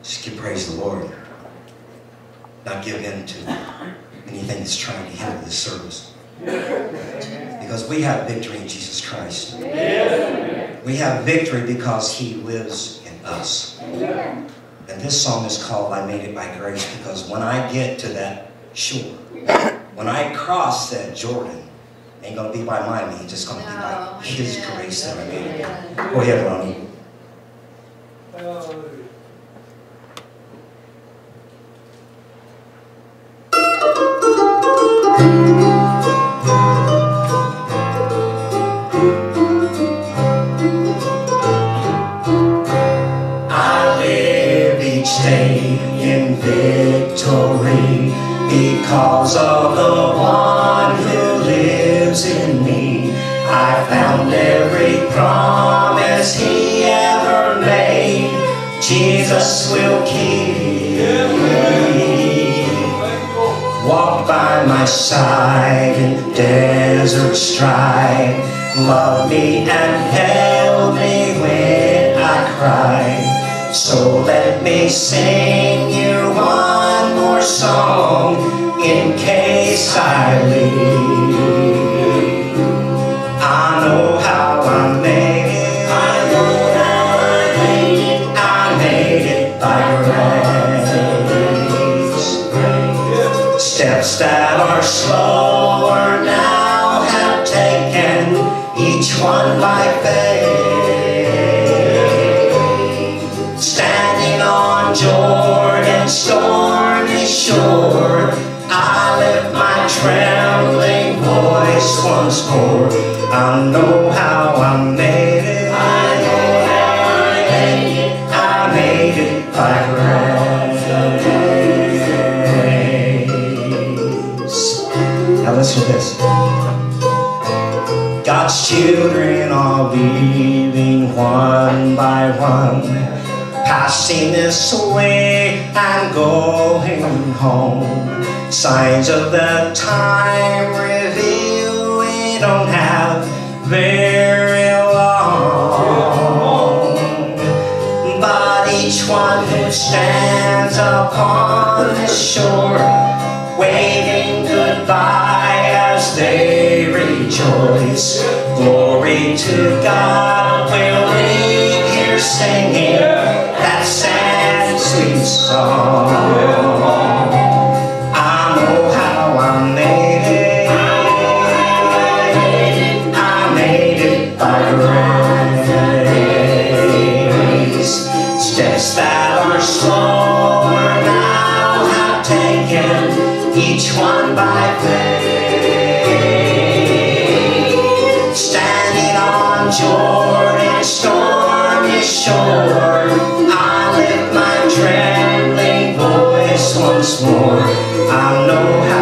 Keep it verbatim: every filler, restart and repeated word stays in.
Just give praise to the Lord. Not give in to anything that's trying to hinder this service. Because we have victory in Jesus Christ. We have victory because He lives in us. And this song is called I Made It by Grace, because when I get to that shore, when I cross that Jordan, ain't going to be by my means, it's going to be by His grace that I made it. Go ahead, Ronnie. In victory, because of the one who lives in me. I found every promise He ever made. Jesus will keep me. Walk by my side in desert strife. Love me and held me when I cried. So let me sing you one more song in case I leave. I know how I made it. I know how I made it. I made it by grace. Steps that are slower now have taken, each one by faith. Jordan's stormy shore, I lift my trembling voice once more. I know how I made it. I know how I made it. I made it by grace. Now listen to this. God's children are leaving one by one, passing this way and going home. Signs of the time reveal we don't have very long. But each one who stands upon this shore, waving goodbye as they rejoice. Glory to God, we'll leave here singing that sad, sweet song. I know how I made it. I made it by grace. Steps that are slower now have taken, each one by faith. Standing on Jordan's stormy shore, I lift my trembling voice once more. I know how